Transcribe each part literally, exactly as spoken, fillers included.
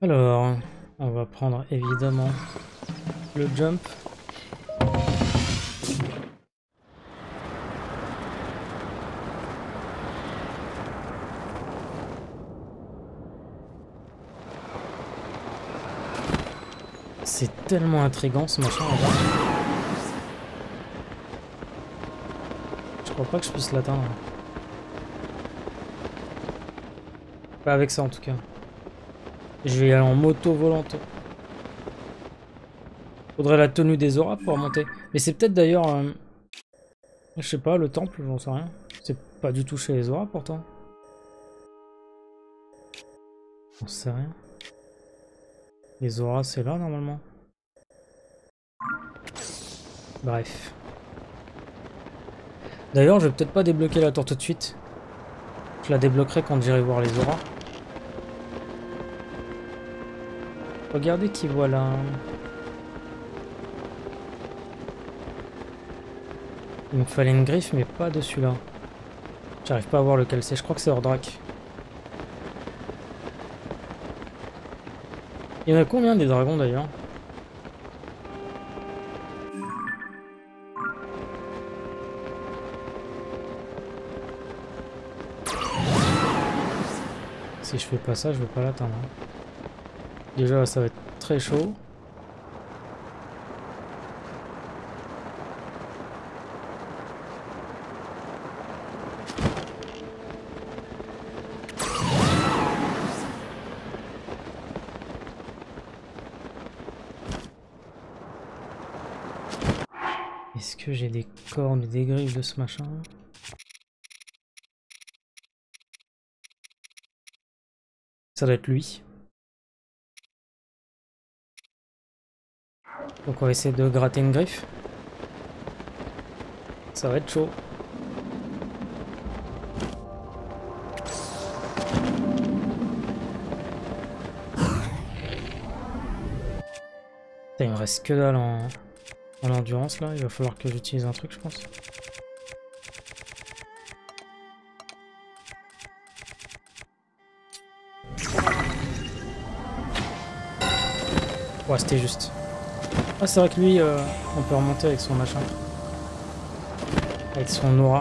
Alors, on va prendre évidemment le jump. C'est tellement intriguant ce machin là-bas. Je crois pas que je puisse l'atteindre. Pas avec ça en tout cas. Je vais y aller en moto volante. Faudrait la tenue des auras pour monter. Mais c'est peut-être d'ailleurs... Euh, je sais pas, le temple, j'en sais rien. C'est pas du tout chez les auras pourtant. J'en sais rien. Les auras c'est là normalement. Bref. D'ailleurs je vais peut-être pas débloquer la tour tout de suite. Je la débloquerai quand j'irai voir les auras. Regardez qui voilà. Il me fallait une griffe mais pas de celui-là. J'arrive pas à voir lequel c'est, je crois que c'est Ordrak. Il y en a combien des dragons d'ailleurs? Si je fais pas ça, je vais pas l'atteindre. Déjà ça va être très chaud. Est-ce que j'ai des cornes et des griffes de ce machin? Ça doit être lui. Donc on va essayer de gratter une griffe. Ça va être chaud. Putain, il me reste que dalle en, en endurance là. Il va falloir que j'utilise un truc, je pense. Ouais, c'était juste. Ah, c'est vrai que lui, euh, on peut remonter avec son machin. Avec son aura.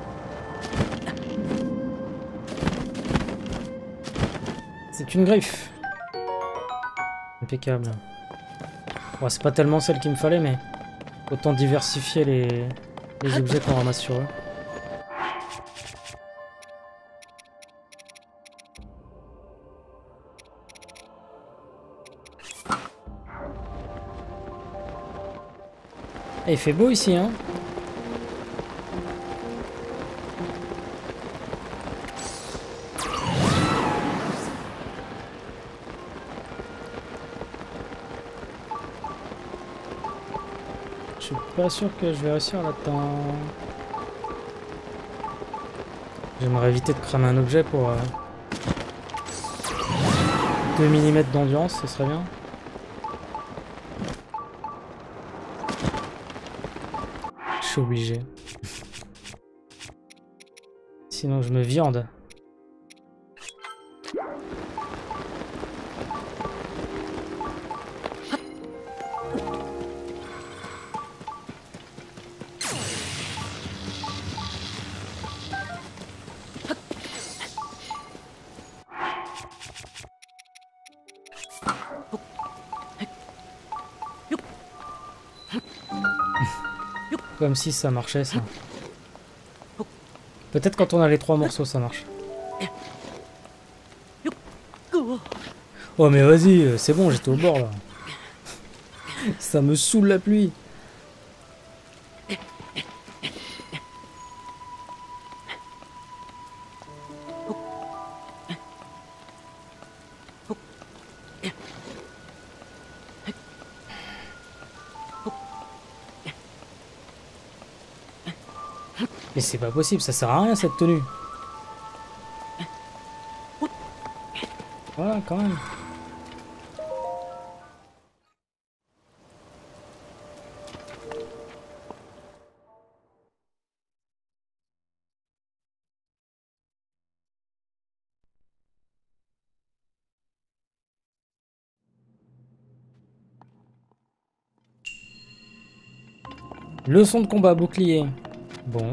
C'est une griffe. Impeccable. Bon, c'est pas tellement celle qu'il me fallait, mais autant diversifier les, les objets qu'on ramasse sur eux. Et il fait beau ici, hein. Je suis pas sûr que je vais réussir là-dedans. J'aimerais éviter de cramer un objet pour euh, deux millimètres d'endurance, ce serait bien. Je suis obligé. Sinon je me viande. Comme si ça marchait ça. Peut-être quand on a les trois morceaux ça marche. Oh mais vas-y, c'est bon, j'étais au bord là. Ça me saoule la pluie. Mais c'est pas possible, ça sert à rien cette tenue. Voilà, quand même. Leçon de combat, bouclier. Bon.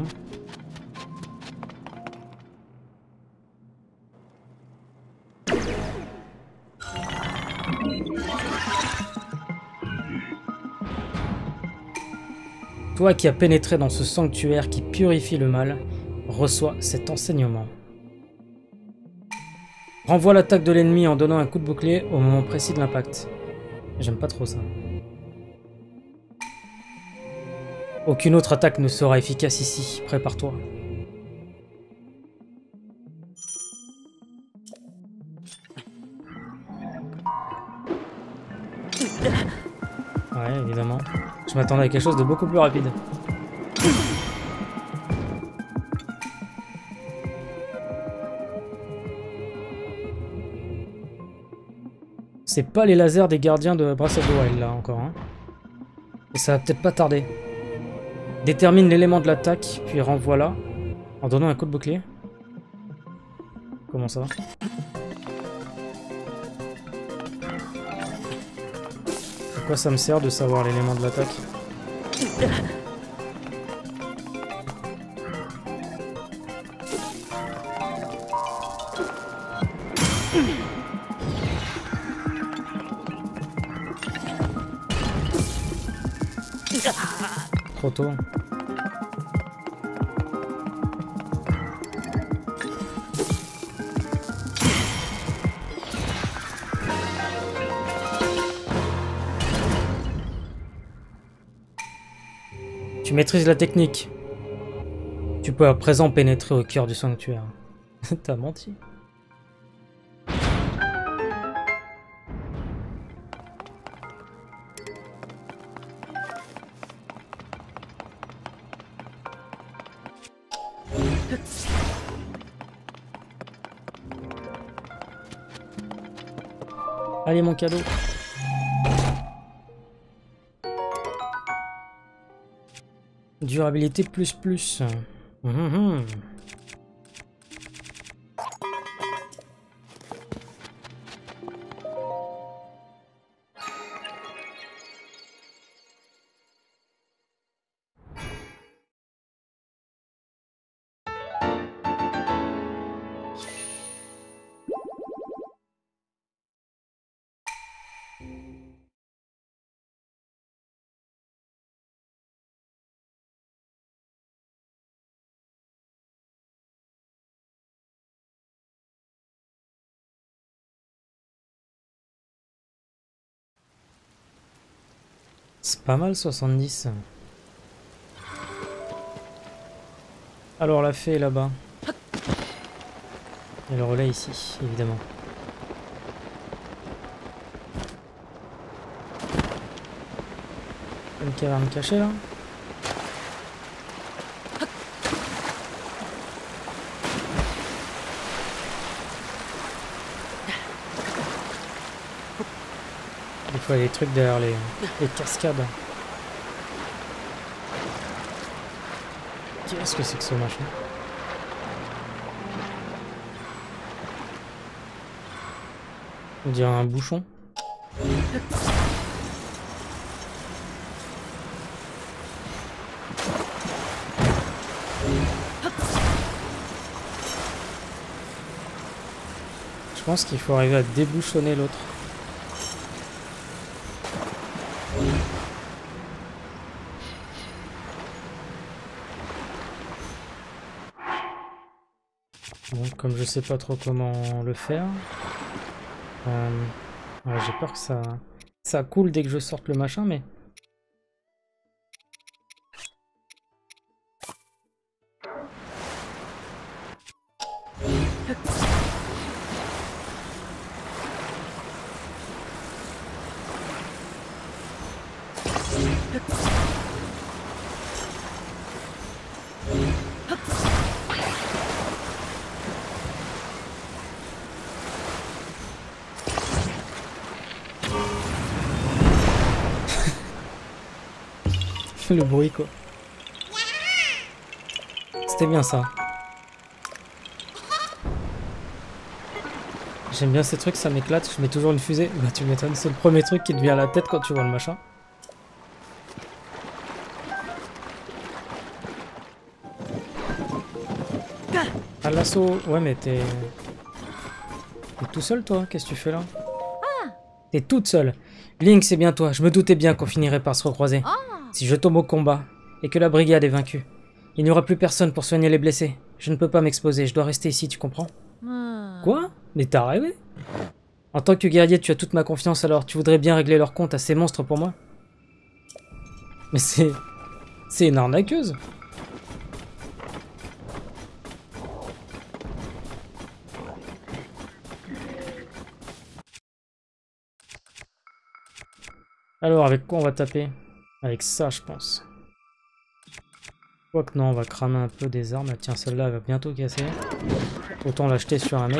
Toi qui as pénétré dans ce sanctuaire qui purifie le mal, reçois cet enseignement. Renvoie l'attaque de l'ennemi en donnant un coup de bouclier au moment précis de l'impact. J'aime pas trop ça. Aucune autre attaque ne sera efficace ici. Prépare-toi. Ouais, évidemment. Je m'attendais à quelque chose de beaucoup plus rapide. C'est pas les lasers des gardiens de Breath of the Wild là encore. Hein. Et ça va peut-être pas tarder. Détermine l'élément de l'attaque, puis renvoie-la en donnant un coup de bouclier. Comment ça va? À quoi ça me sert de savoir l'élément de l'attaque? Trop tôt. Tu maîtrises la technique. Tu peux à présent pénétrer au cœur du sanctuaire. T'as menti. Allez, mon cadeau. Durabilité plus plus. Mmh, mmh. C'est pas mal soixante-dix. Alors la fée est là-bas. Et le relais ici, évidemment. Une caverne cachée là. Des fois il y a des trucs derrière les, les cascades. Qu'est-ce que c'est que ce machin? On dirait un bouchon. Je pense qu'il faut arriver à débouchonner l'autre. Bon, comme je sais pas trop comment le faire, euh, ouais, j'ai peur que ça, ça coule dès que je sorte le machin, mais... Le bruit quoi. C'était bien ça. J'aime bien ces trucs, ça m'éclate. Je mets toujours une fusée. Bah tu m'étonnes, c'est le premier truc qui te vient à la tête quand tu vois le machin. À l'assaut. Ouais, mais t'es... T'es tout seul, toi? Qu'est-ce que tu fais là? T'es toute seule. Link, c'est bien toi. Je me doutais bien qu'on finirait par se recroiser. Si je tombe au combat, et que la brigade est vaincue, il n'y aura plus personne pour soigner les blessés. Je ne peux pas m'exposer. Je dois rester ici, tu comprends? Quoi? Mais t'as rêvé? En tant que guerrier, tu as toute ma confiance, alors tu voudrais bien régler leur compte à ces monstres pour moi? Mais c'est... C'est une arnaqueuse. Alors, avec quoi on va taper? Avec ça, je pense. Quoique non, on va cramer un peu des armes. Ah, tiens, celle-là va bientôt casser. Autant l'acheter sur un mec.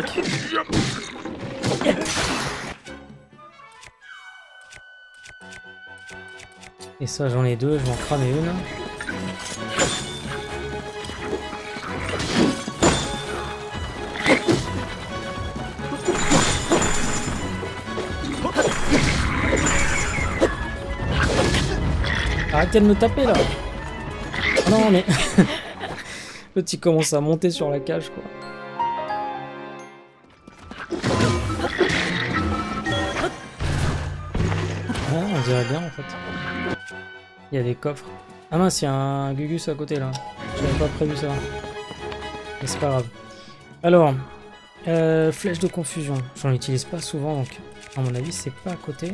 Et ça, j'en ai deux. Je vais en cramer une. Arrêtez de me taper là! Non mais... L'autre il commence à monter sur la cage quoi. Ah, on dirait bien en fait. Il y a des coffres. Ah mince, il y a un Gugus à côté là. J'avais pas prévu ça. Mais c'est pas grave. Alors, euh, flèche de confusion. J'en utilise pas souvent donc à mon avis c'est pas à côté.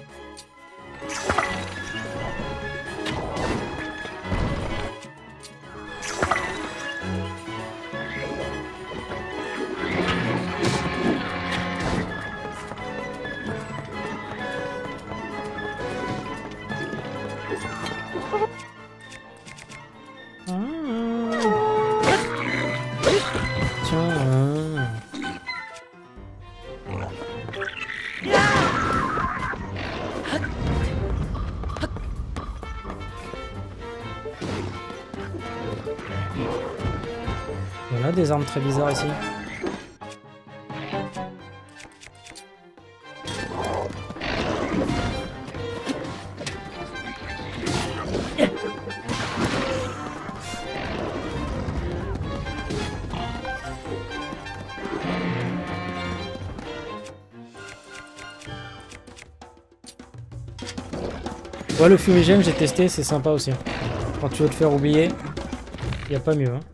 Il y en a des armes très bizarres ici. Ouais, le fumigène, j'ai testé, c'est sympa aussi. Quand tu veux te faire oublier, il n'y a pas mieux. Hein.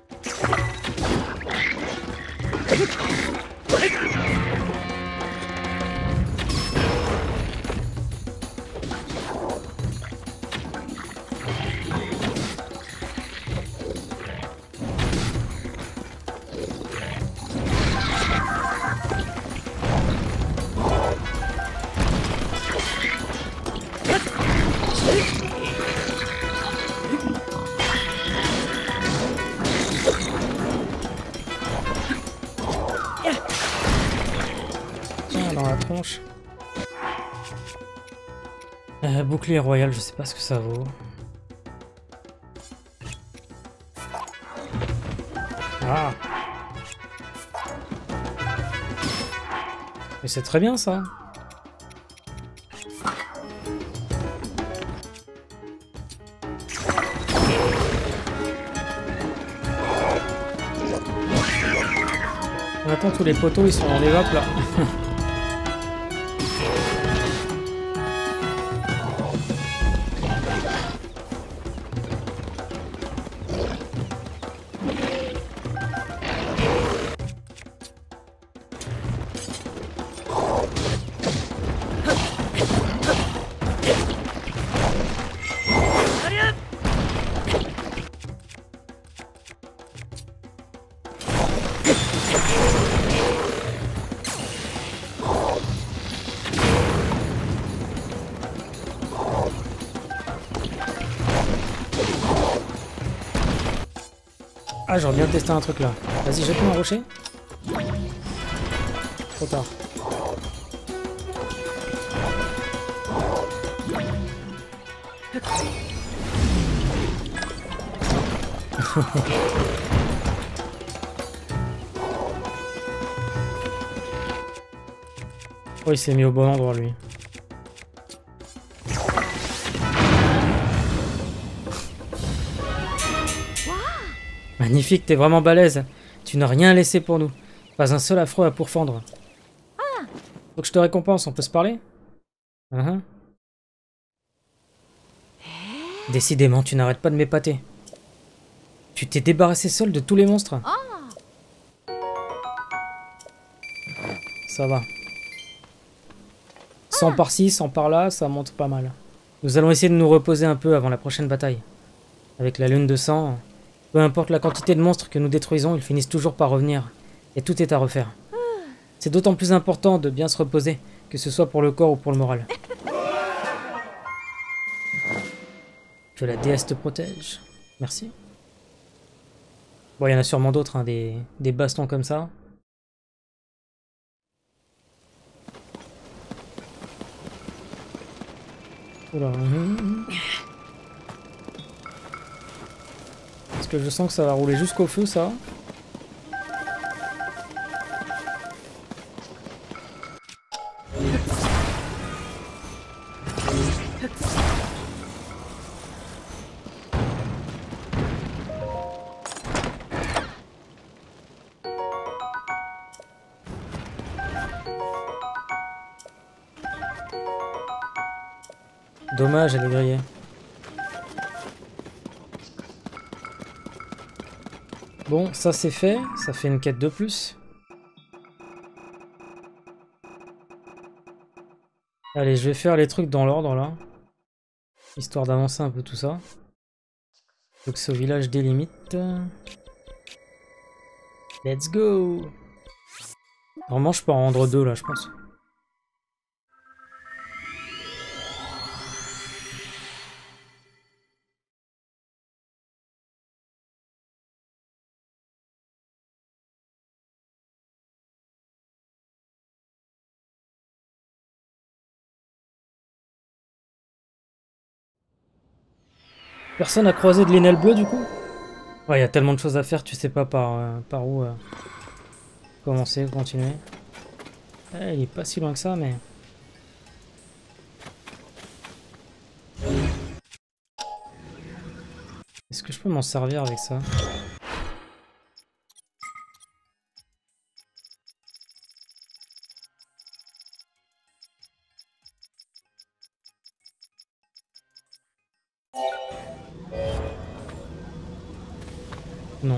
Dans la tronche. Euh, bouclier royal, je sais pas ce que ça vaut. Ah. Mais c'est très bien ça. Attends, tous les poteaux ils sont en évap là. Ah, j'aurais bien testé un truc là. Vas-y, jette-moi un rocher. Trop tard. Oh, il s'est mis au bon endroit lui. Magnifique, t'es vraiment balèze. Tu Tu n'as rien laissé pour nous. Pas un seul affreux à pourfendre. Faut que je te récompense, on peut se parler? uh-huh. Décidément, tu n'arrêtes pas de m'épater. Tu t'es débarrassé seul de tous les monstres? Ça va. cent par-ci, cent par-là, ça monte pas mal. Nous allons essayer de nous reposer un peu avant la prochaine bataille. Avec la lune de sang, peu importe la quantité de monstres que nous détruisons, ils finissent toujours par revenir. Et tout est à refaire. C'est d'autant plus important de bien se reposer, que ce soit pour le corps ou pour le moral. Que la déesse te protège. Merci. Bon, il y en a sûrement d'autres, hein, des, des bastons comme ça. Oula. Parce que je sens que ça va rouler jusqu'au feu, ça. Dommage, elle est grillée. Bon, ça c'est fait. Ça fait une quête de plus. Allez, je vais faire les trucs dans l'ordre, là. Histoire d'avancer un peu tout ça. Donc c'est au village des limites. Let's go! Normalement, je peux en rendre deux, là, je pense. Personne a croisé de Linel bleu du coup? Ouais, il y a tellement de choses à faire, tu sais pas par, euh, par où euh, commencer, continuer. Eh, il est pas si loin que ça, mais... Est-ce que je peux m'en servir avec ça? Non.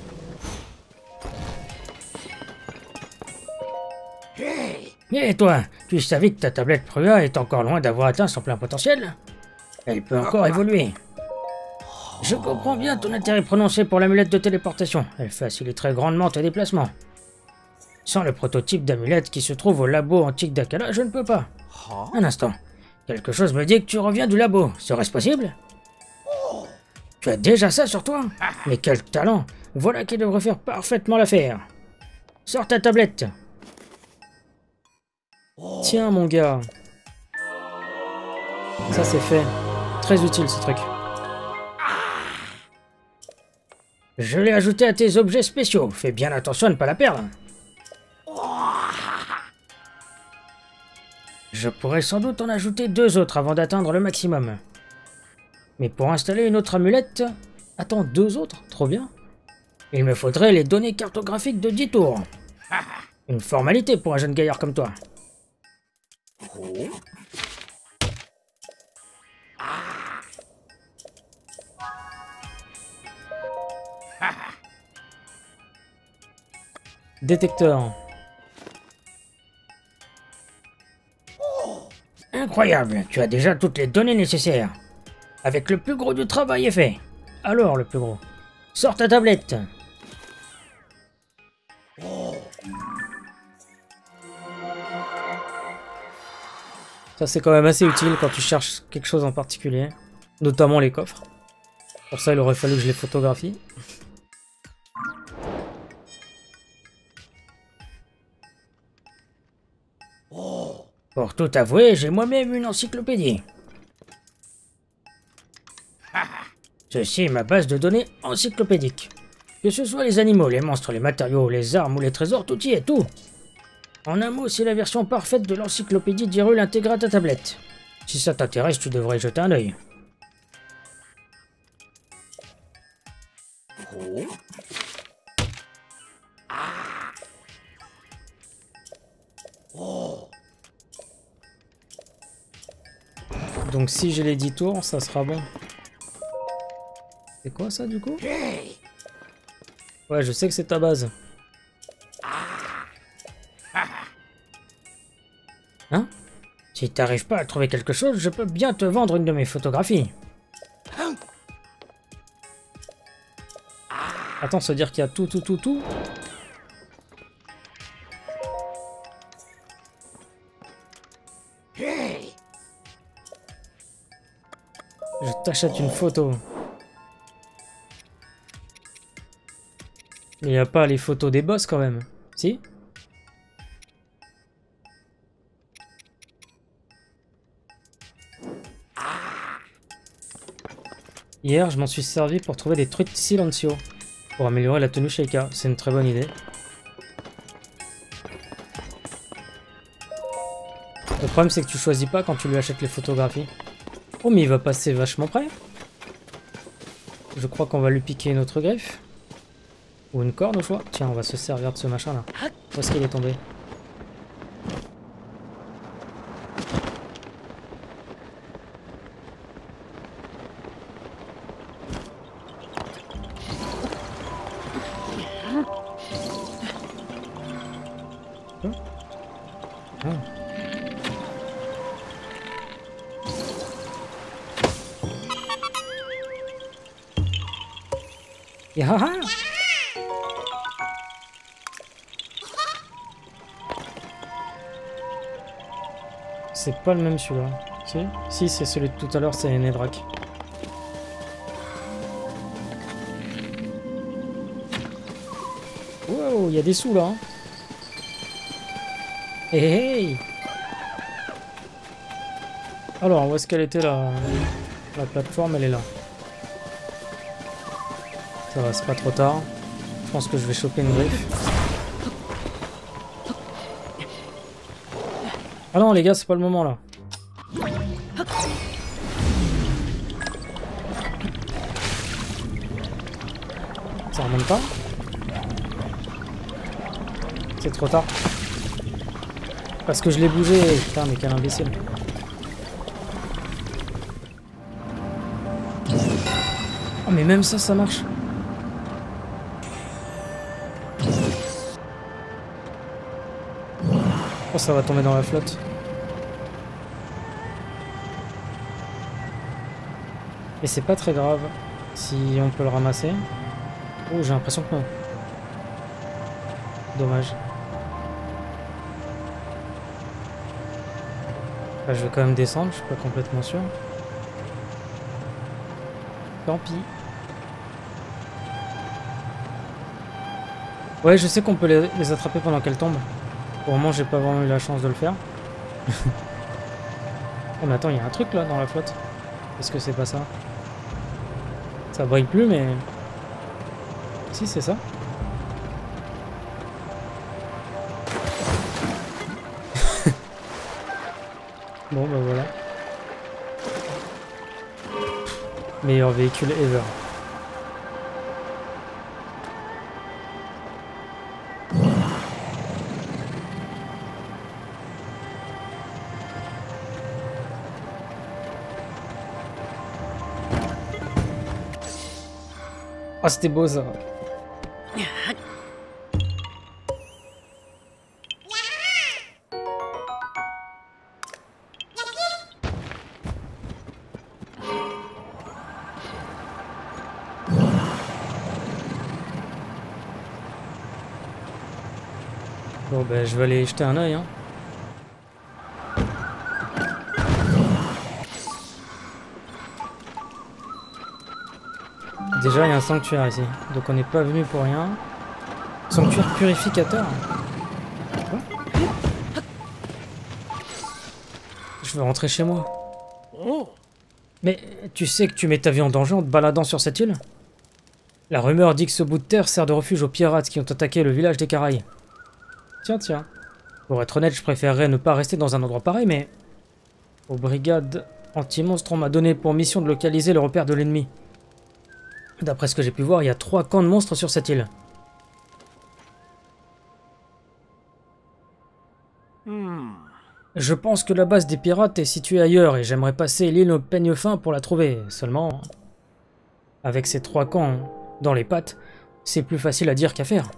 Et toi, tu savais que ta tablette Prua est encore loin d'avoir atteint son plein potentiel? Elle peut encore évoluer. Je comprends bien ton intérêt prononcé pour l'amulette de téléportation. Elle faciliterait grandement tes déplacements. Sans le prototype d'amulette qui se trouve au labo antique d'Akala, je ne peux pas. Un instant. Quelque chose me dit que tu reviens du labo. Serait-ce possible? Tu as déjà ça sur toi? Mais quel talent! Voilà qui devrait faire parfaitement l'affaire. Sors ta tablette. Tiens mon gars. Ça c'est fait. Très utile ce truc. Je l'ai ajouté à tes objets spéciaux. Fais bien attention à ne pas la perdre. Je pourrais sans doute en ajouter deux autres avant d'atteindre le maximum. Mais pour installer une autre amulette... Attends, deux autres? Trop bien. Il me faudrait les données cartographiques de dix tours. Une formalité pour un jeune gaillard comme toi. Détecteur. Incroyable, tu as déjà toutes les données nécessaires. Avec le plus gros du travail est fait. Alors le plus gros. Sors ta tablette. Ça c'est quand même assez utile quand tu cherches quelque chose en particulier. Notamment les coffres. Pour ça il aurait fallu que je les photographie. Pour tout avouer, j'ai moi-même une encyclopédie. Ceci est ma base de données encyclopédique. Que ce soit les animaux, les monstres, les matériaux, les armes ou les trésors, tout y est, tout. En un mot, c'est la version parfaite de l'encyclopédie d'Hyrule intégrée à ta tablette. Si ça t'intéresse, tu devrais y jeter un œil. Donc si j'ai les dix tours, ça sera bon. C'est quoi ça du coup? Ouais, je sais que c'est ta base. Hein? Si t'arrives pas à trouver quelque chose, je peux bien te vendre une de mes photographies. Attends, se dire qu'il y a tout, tout, tout, tout. Je t'achète une photo. Mais il n'y a pas les photos des boss quand même. Si? Hier, je m'en suis servi pour trouver des trucs silencio. Pour améliorer la tenue Sheikah. C'est une très bonne idée. Le problème, c'est que tu choisis pas quand tu lui achètes les photographies. Oh, mais il va passer vachement près. Je crois qu'on va lui piquer une autre griffe. Ou une corde au choix. Tiens, on va se servir de ce machin là. Où est-ce qu'il est tombé? Hein? Ah. Yahaha! C'est pas le même celui-là. Si, si c'est celui de tout à l'heure, c'est Nedrak. Wow, il y a des sous là. Hein. Hey, hey, hey. Alors, où est-ce qu'elle était la... la plateforme? Elle est là. Ça va, c'est pas trop tard. Je pense que je vais choper une griffe. Ah non les gars, c'est pas le moment là. Ça remonte pas? C'est trop tard. Parce que je l'ai bougé. Putain, mais quel imbécile. Oh mais même ça, ça marche. Oh, ça va tomber dans la flotte. Et c'est pas très grave si on peut le ramasser. Oh, j'ai l'impression que non. Dommage. Enfin, je vais quand même descendre, je suis pas complètement sûr. Tant pis. Ouais, je sais qu'on peut les, les attraper pendant qu'elles tombent. Pour le moment, j'ai pas vraiment eu la chance de le faire. Oh, mais attends, il y a un truc là dans la flotte. Est-ce que c'est pas ça? Ça brille plus, mais... Si, c'est ça. Bon, bah voilà. Meilleur véhicule ever. Ah, oh, c'était beau ça. Bon ben je vais aller jeter un œil hein. Déjà il y a un sanctuaire ici, donc on n'est pas venu pour rien. Sanctuaire purificateur. Quoi? Je veux rentrer chez moi. Mais tu sais que tu mets ta vie en danger en te baladant sur cette île? La rumeur dit que ce bout de terre sert de refuge aux pirates qui ont attaqué le village des Caraïbes. Tiens, tiens. Pour être honnête, je préférerais ne pas rester dans un endroit pareil, mais... Aux brigades anti-monstres, on m'a donné pour mission de localiser le repère de l'ennemi. D'après ce que j'ai pu voir, il y a trois camps de monstres sur cette île. Je pense que la base des pirates est située ailleurs et j'aimerais passer l'île au peigne fin pour la trouver. Seulement, avec ces trois camps dans les pattes, c'est plus facile à dire qu'à faire.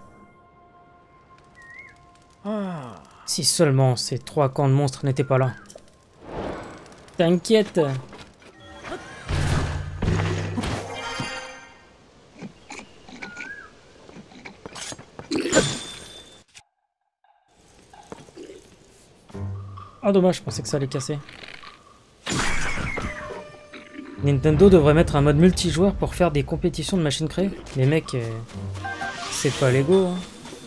Si seulement ces trois camps de monstres n'étaient pas là. T'inquiète. Ah dommage, je pensais que ça allait casser. Nintendo devrait mettre un mode multijoueur pour faire des compétitions de machines créées. Les mecs, euh, c'est pas Lego. Hein.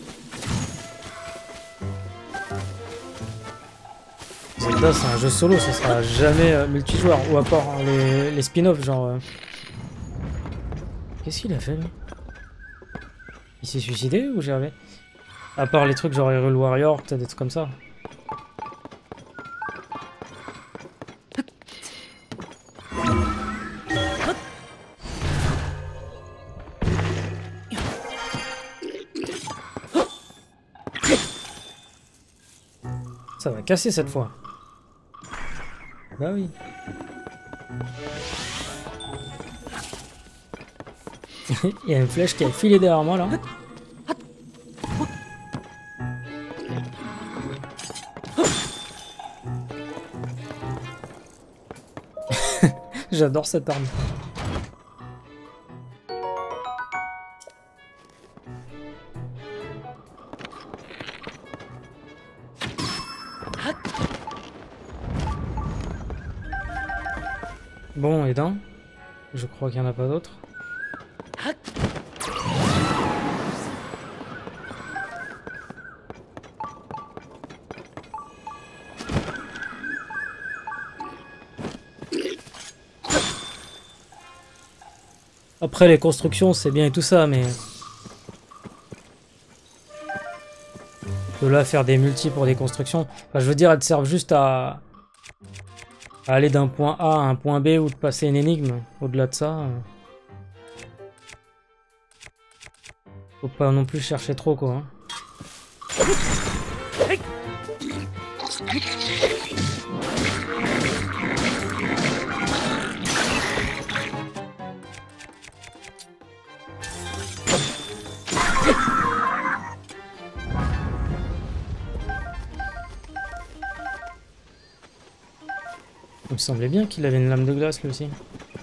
Zelda, c'est un jeu solo, ça sera jamais euh, multijoueur. Ou à part hein, les, les spin-offs, genre... Euh... Qu'est-ce qu'il a fait, lui? Il s'est suicidé ou j'ai rêvé? À part les trucs genre Hyrule Warrior, peut-être des trucs comme ça. Ça va casser cette fois. Bah oui. Il y a une flèche qui a filé derrière moi là. J'adore cette arme. Bon, et d'un, je crois qu'il n'y en a pas d'autres. Après, les constructions, c'est bien et tout ça, mais... De là, faire des multis pour des constructions... Enfin, je veux dire, elles servent juste à... à aller d'un point A à un point B ou de passer une énigme. Au-delà de ça... Euh... Faut pas non plus chercher trop, quoi. Hein. Il me semblait bien qu'il avait une lame de glace lui aussi.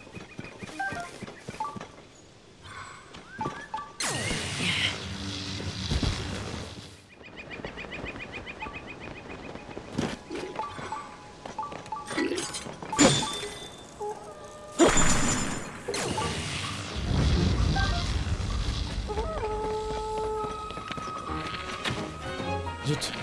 Zut.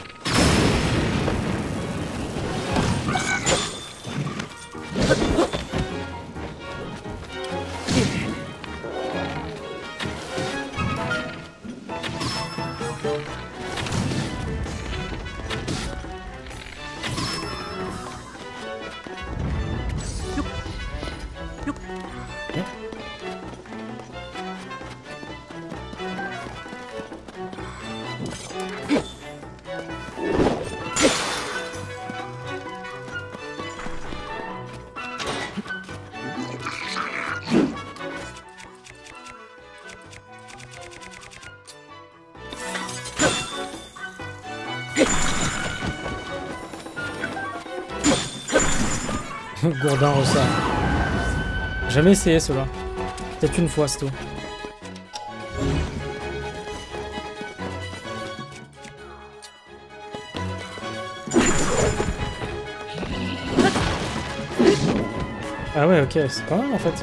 Gourdin ressort. Jamais essayé cela. Peut-être une fois, c'est tout. Ah ouais, ok, c'est pas mal en fait.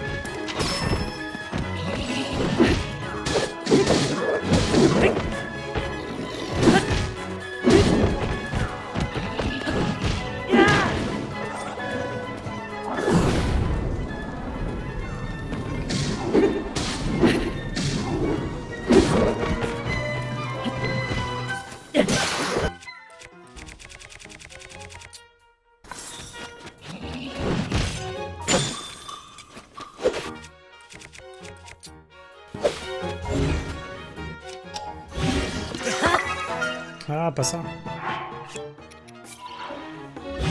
Ah, pas ça.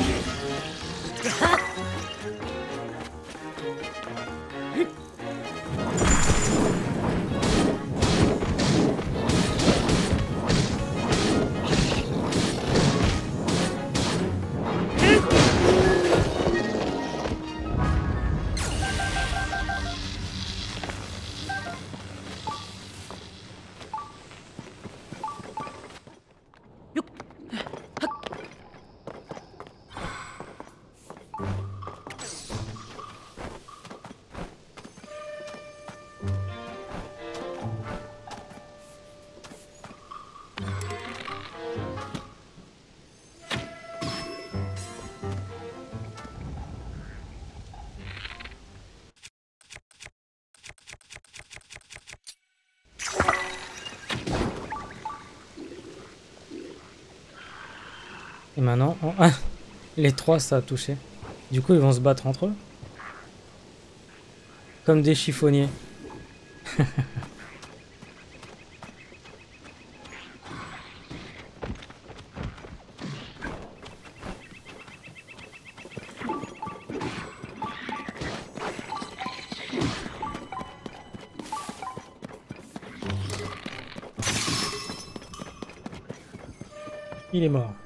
Et maintenant... Oh, ah, les trois, ça a touché. Du coup, ils vont se battre entre eux. Comme des chiffonniers. Il est mort.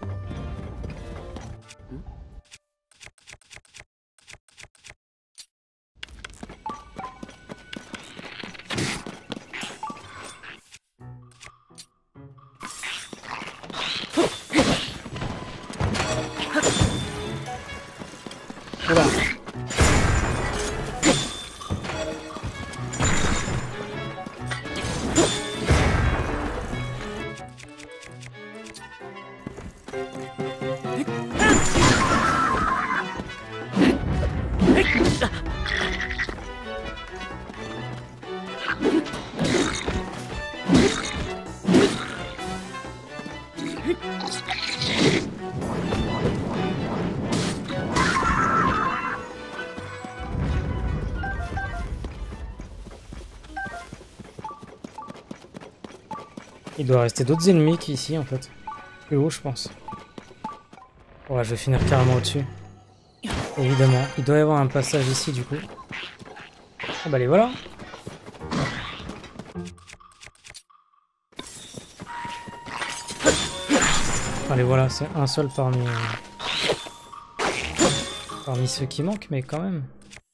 Voilà. Il doit rester d'autres ennemis qu'ici en fait. Plus haut je pense. Ouais, je vais finir carrément au-dessus. Évidemment, il doit y avoir un passage ici du coup. Ah bah les voilà. Allez voilà, c'est un seul parmi euh, parmi ceux qui manquent, mais quand même.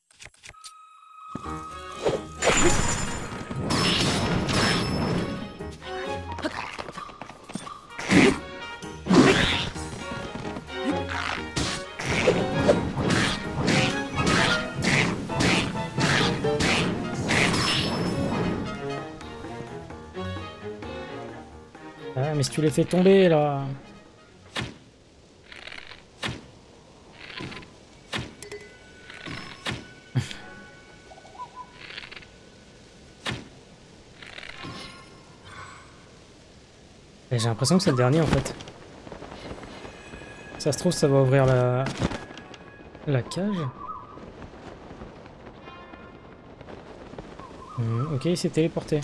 Ah mais si tu les fais tomber là. J'ai l'impression que c'est le dernier en fait. Ça se trouve ça va ouvrir la, la cage. Mmh, ok, il s'est téléporté.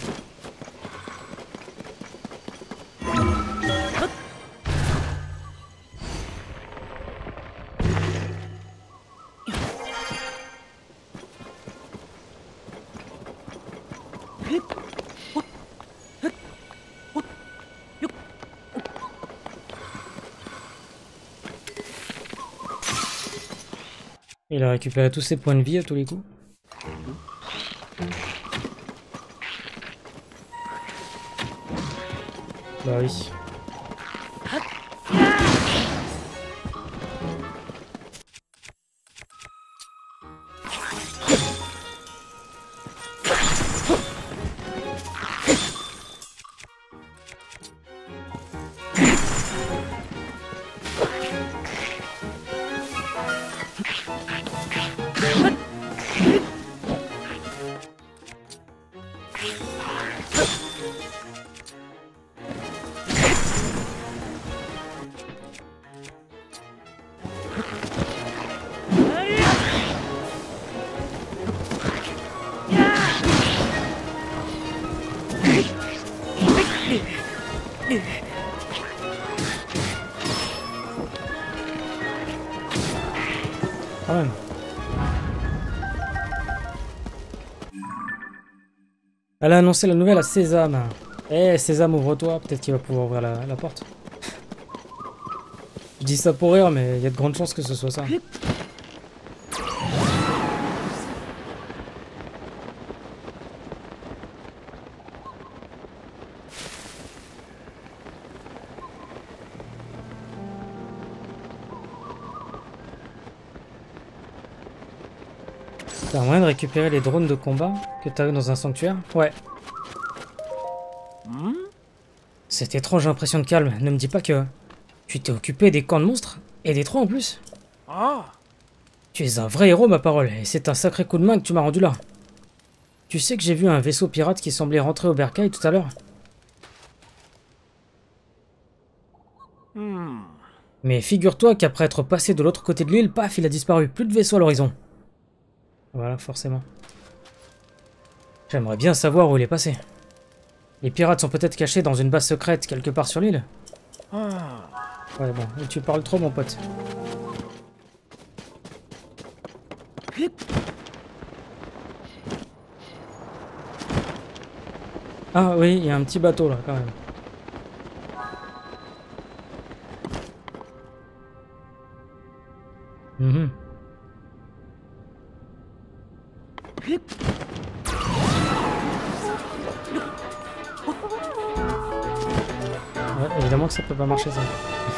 Il a récupéré tous ses points de vie à tous les coups. Bah oui. Quand même. Elle a annoncé la nouvelle à Sésame. Eh, Sésame, ouvre-toi. Peut-être qu'il va pouvoir ouvrir la, la porte. Je dis ça pour rire, mais il y a de grandes chances que ce soit ça. T'as moyen de récupérer les drones de combat que t'as eu dans un sanctuaire? Ouais. Cette étrange impression de calme, ne me dis pas que... Tu t'es occupé des camps de monstres? Et des trois en plus? Tu es un vrai héros, ma parole, et c'est un sacré coup de main que tu m'as rendu là. Tu sais que j'ai vu un vaisseau pirate qui semblait rentrer au bercail tout à l'heure? Mais figure-toi qu'après être passé de l'autre côté de l'île, paf, il a disparu. Plus de vaisseau à l'horizon. Voilà, forcément. J'aimerais bien savoir où il est passé. Les pirates sont peut-être cachés dans une base secrète quelque part sur l'île. Ouais, bon, tu parles trop, mon pote. Ah oui, il y a un petit bateau là, quand même. Mhm. Ouais, évidemment que ça peut pas marcher ça.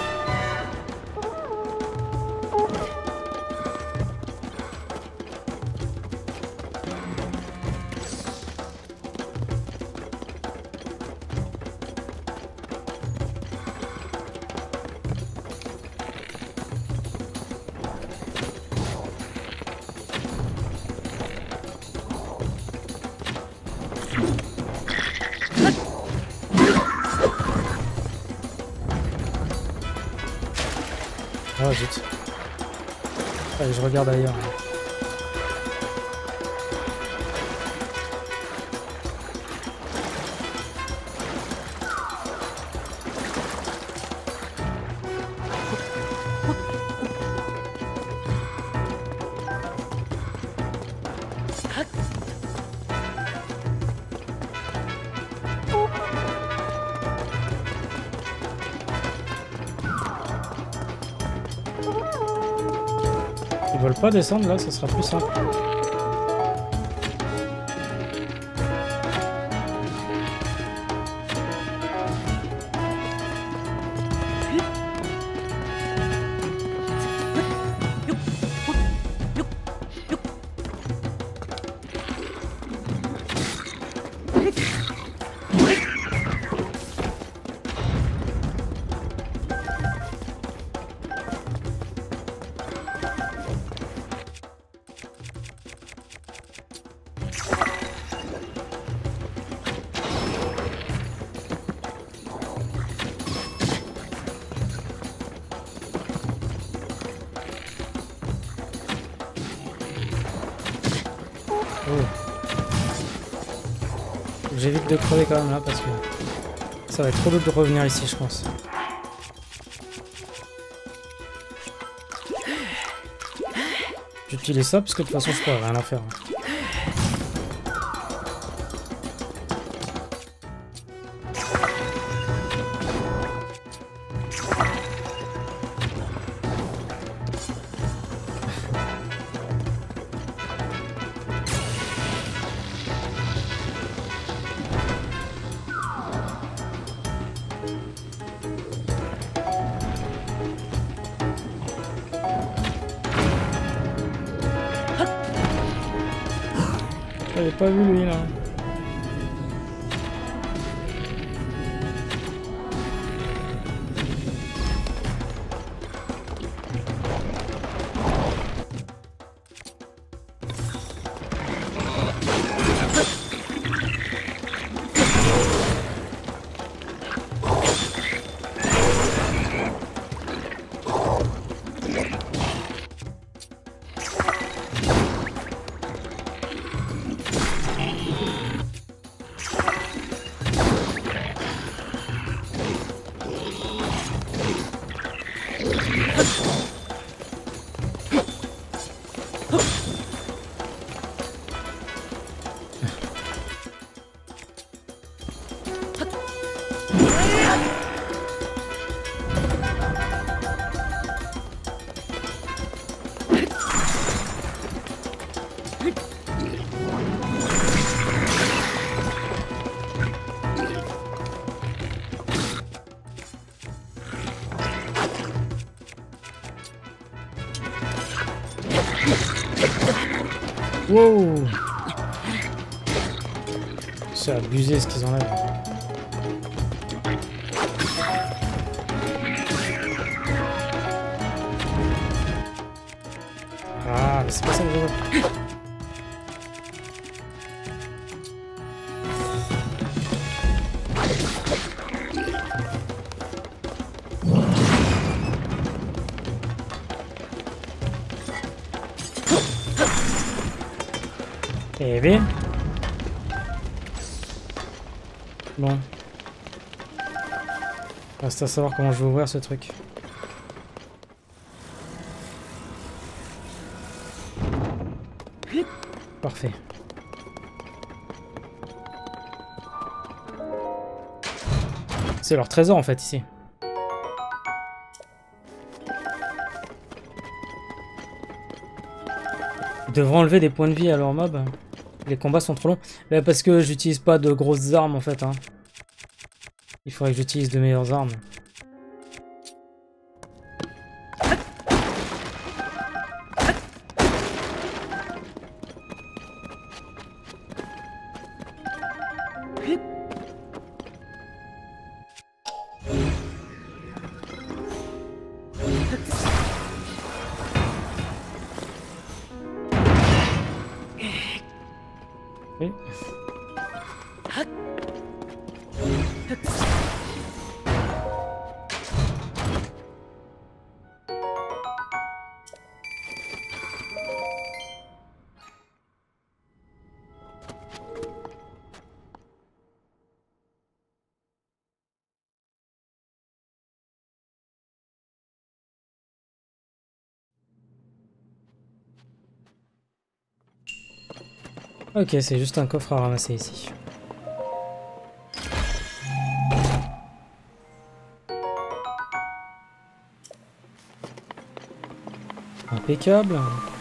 Ah zut. Allez, je regarde ailleurs. Ils veulent pas descendre là, ça sera plus simple. J'évite de crever quand même là parce que ça va être trop dur de revenir ici, je pense. J'utilise ça parce que de toute façon je peux rien en faire. J'avais pas vu lui là. Wow! C'est abusé ce qu'ils enlèvent. Ah, mais c'est pas ça que je veux. Et B. Bon. Reste à savoir comment je vais ouvrir ce truc. Parfait. C'est leur trésor en fait ici. Ils devraient enlever des points de vie à leurs mobs. Les combats sont trop longs. Mais parce que j'utilise pas de grosses armes en fait. Hein. Il faudrait que j'utilise de meilleures armes. Oui. Ok, c'est juste un coffre à ramasser ici. Impeccable.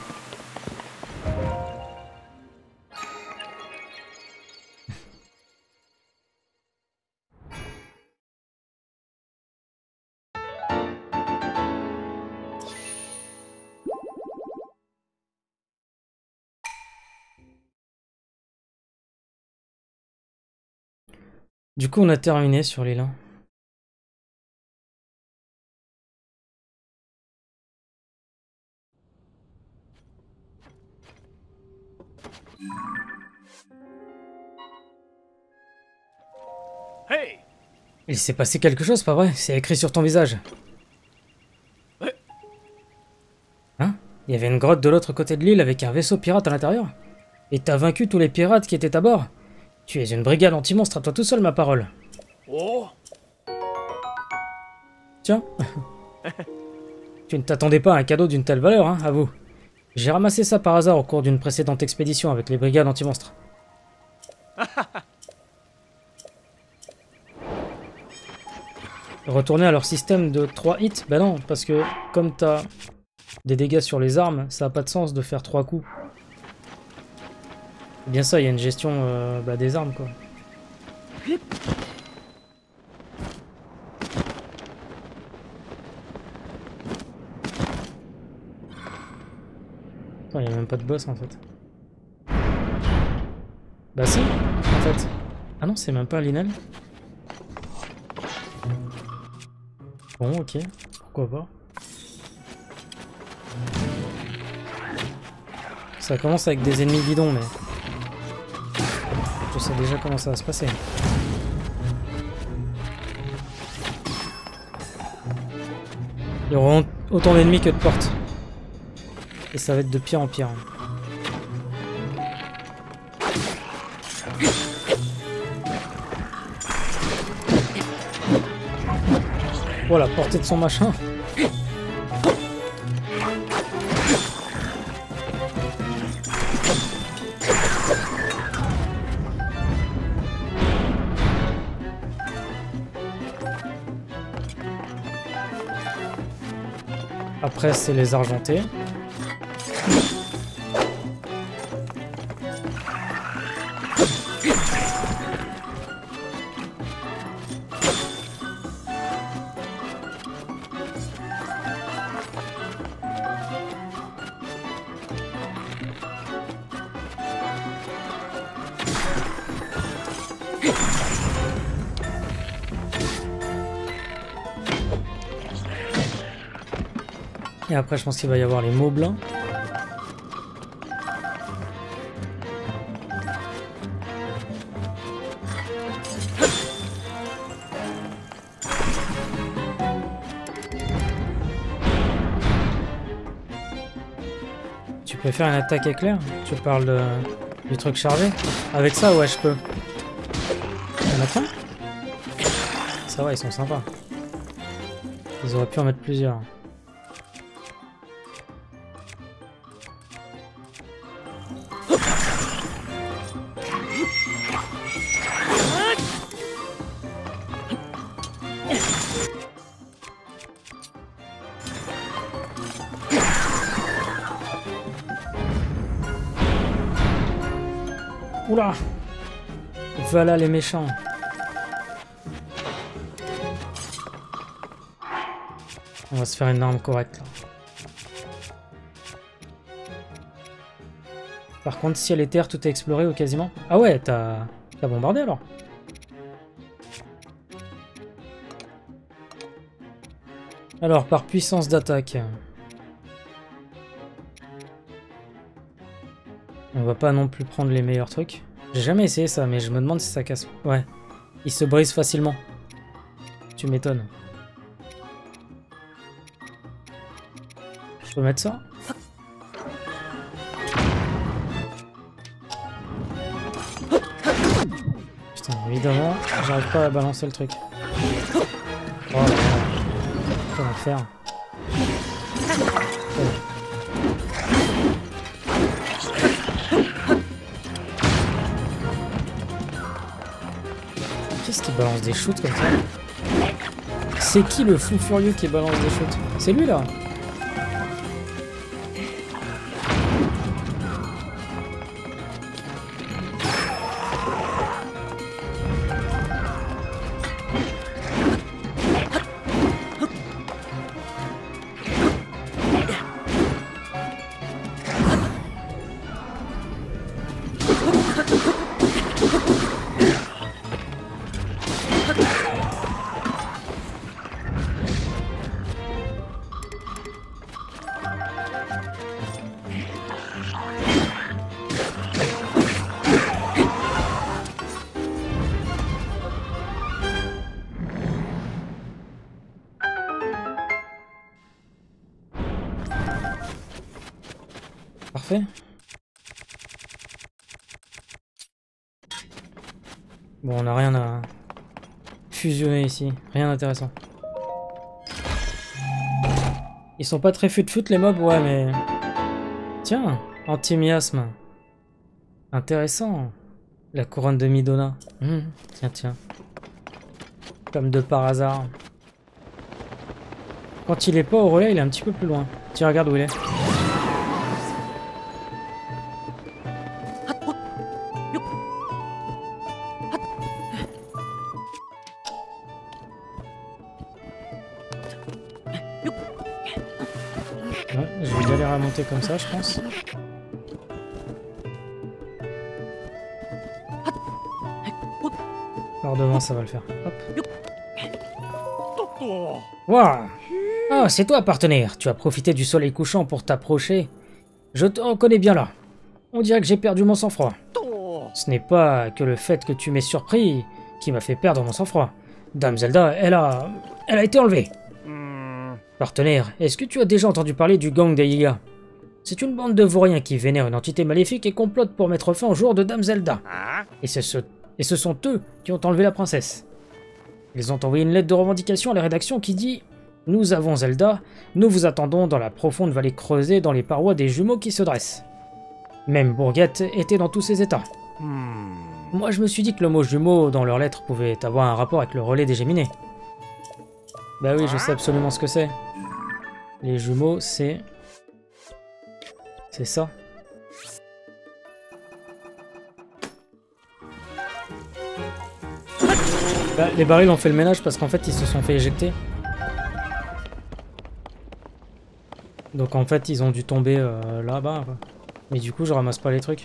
Du coup, on a terminé sur l'île. Hey! Il s'est passé quelque chose, pas vrai? C'est écrit sur ton visage. Ouais. Hein? Il y avait une grotte de l'autre côté de l'île avec un vaisseau pirate à l'intérieur? Et t'as vaincu tous les pirates qui étaient à bord? Tu es une brigade anti-monstre à toi tout seul, ma parole. Oh! Tiens. Tu ne t'attendais pas à un cadeau d'une telle valeur, hein, avoue. J'ai ramassé ça par hasard au cours d'une précédente expédition avec les brigades anti-monstres. Retourner à leur système de trois hits? Bah non, parce que comme t'as des dégâts sur les armes, ça n'a pas de sens de faire trois coups. C'est bien ça, il y a une gestion euh, bah, des armes, quoi. Il n'y a même pas de boss en fait. Bah si, en fait. Ah non, c'est même pas Linel. Bon, ok, pourquoi pas. Ça commence avec des ennemis bidons, mais... je sais déjà comment ça va se passer. Il y aura autant d'ennemis que de portes. Et ça va être de pire en pire. Oh la portée de son machin. Après c'est les argentés. Et après, je pense qu'il va y avoir les moblins. Tu peux faire une attaque éclair? Tu parles de Du truc chargé? Avec ça, ouais, je peux. Il y en a qu'un? Ça va, ils sont sympas. Ils auraient pu en mettre plusieurs. Oula! Voilà les méchants. On va se faire une arme correcte. Là. Par contre, ciel et terre, tout est exploré ou quasiment. Ah ouais, t'as t'as bombardé alors? Alors, par puissance d'attaque. On va pas non plus prendre les meilleurs trucs. J'ai jamais essayé ça, mais je me demande si ça casse. Ouais. Il se brise facilement. Tu m'étonnes. Je peux mettre ça? Putain, évidemment, j'arrive pas à balancer le truc. Oh là là. Comment faire? Oh. Qu'est-ce qui balance des shoots comme ça? C'est qui le fou furieux qui balance des shoots? C'est lui là? Parfait. Bon, on n'a rien à fusionner ici. Rien d'intéressant. Ils sont pas très fut-fut les mobs, ouais, mais... Tiens, anti-miasme. Intéressant. La couronne de Midona. Mmh, tiens, tiens. Comme de par hasard. Quand il est pas au relais, il est un petit peu plus loin. Tiens, regarde où il est. Ouais, je vais galérer à monter comme ça, je pense. Par devant, ça va le faire. Hop. Waouh! Oh, c'est toi, partenaire. Tu as profité du soleil couchant pour t'approcher. Je te reconnais bien là. On dirait que j'ai perdu mon sang-froid. Ce n'est pas que le fait que tu m'aies surpris qui m'a fait perdre mon sang-froid. Dame Zelda, elle a... elle a été enlevée. Partenaire, est-ce que tu as déjà entendu parler du gang des Yiga? C'est une bande de vauriens qui vénèrent une entité maléfique et complote pour mettre fin au jour de Dame Zelda. Et, ce... et ce sont eux qui ont enlevé la princesse. Ils ont envoyé une lettre de revendication à la rédaction qui dit « Nous avons Zelda, nous vous attendons dans la profonde vallée creusée dans les parois des jumeaux qui se dressent. » Même Bourgette était dans tous ses états. Moi je me suis dit que le mot jumeau dans leur lettre pouvait avoir un rapport avec le relais des Géminés. Bah oui, je sais absolument ce que c'est. Les jumeaux, c'est... C'est ça. Bah, les barils ont fait le ménage parce qu'en fait, ils se sont fait éjecter. Donc en fait, ils ont dû tomber euh, là-bas. Mais du coup, je ramasse pas les trucs.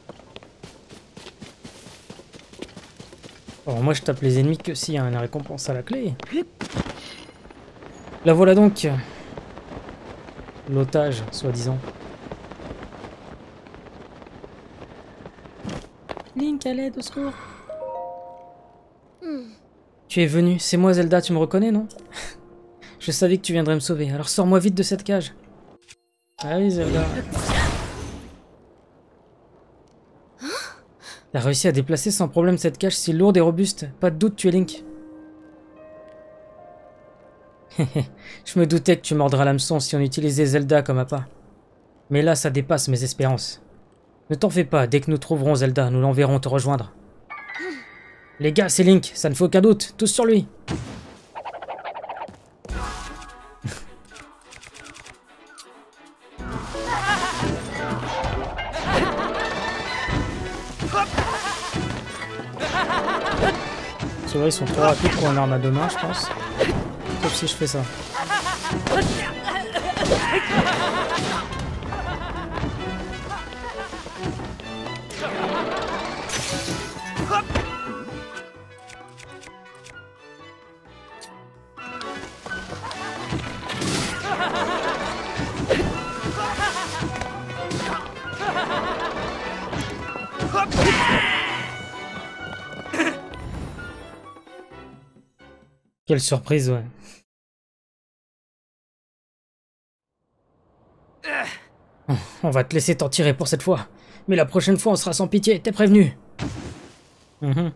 Alors moi, je tape les ennemis que s'il y a une récompense à la clé. La voilà donc. L'otage, soi-disant. Link, à l'aide, au secours. Mm. Tu es venu, c'est moi Zelda, tu me reconnais, non? Je savais que tu viendrais me sauver, alors sors-moi vite de cette cage. Ah oui, Zelda. T'as réussi à déplacer sans problème cette cache si lourde et robuste. Pas de doute, tu es Link. Je me doutais que tu mordrais l'hameçon si on utilisait Zelda comme appât. Mais là, ça dépasse mes espérances. Ne t'en fais pas, dès que nous trouverons Zelda, nous l'enverrons te rejoindre. Les gars, c'est Link, ça ne fait aucun doute, tous sur lui. Ceux-là, ils sont trop rapides pour un arme à deux mains, je pense. Sauf si je fais ça. Quelle surprise, ouais. On va te laisser t'en tirer pour cette fois. Mais la prochaine fois, on sera sans pitié, t'es prévenu. Mmh.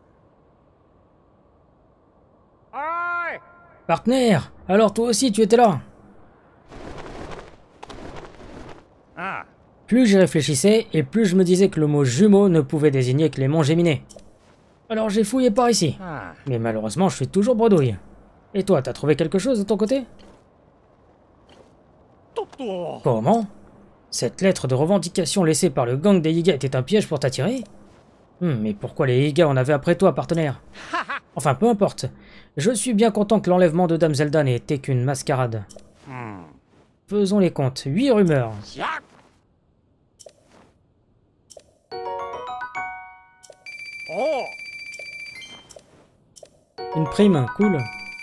Partenaire, alors toi aussi, tu étais là. Ah. Plus j'y réfléchissais, et plus je me disais que le mot jumeau ne pouvait désigner que les monts Géminées. Alors j'ai fouillé par ici. Ah. Mais malheureusement, je suis toujours bredouille. Et toi, t'as trouvé quelque chose de ton côté? Comment? Cette lettre de revendication laissée par le gang des Yiga était un piège pour t'attirer? Hum, mais pourquoi les Yiga en avaient après toi, partenaire? Enfin, peu importe. Je suis bien content que l'enlèvement de Dame Zelda n'ait été qu'une mascarade. Hmm. Faisons les comptes. Huit rumeurs. Oh. Une prime, cool.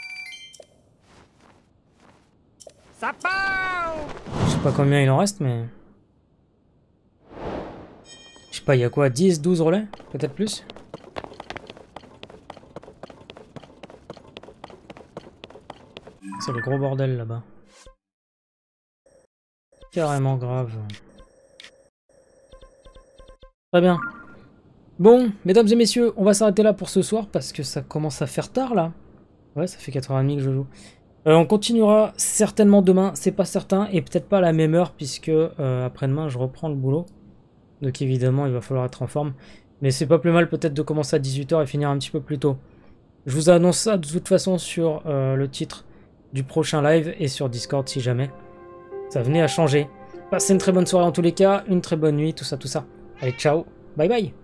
Ça part. Je sais pas combien il en reste, mais... Je sais pas, il y a quoi, dix, douze relais? Peut-être plus? C'est le gros bordel là-bas. Carrément grave. Très bien. Bon, mesdames et messieurs, on va s'arrêter là pour ce soir parce que ça commence à faire tard là. Ouais, ça fait quatre heures trente que je joue. Euh, on continuera certainement demain, c'est pas certain, et peut-être pas à la même heure puisque euh, après-demain je reprends le boulot. Donc évidemment il va falloir être en forme. Mais c'est pas plus mal peut-être de commencer à dix-huit heures et finir un petit peu plus tôt. Je vous annonce ça de toute façon sur euh, le titre du prochain live et sur Discord si jamais ça venait à changer. Passez une très bonne soirée en tous les cas, une très bonne nuit, tout ça, tout ça. Allez, ciao, bye bye.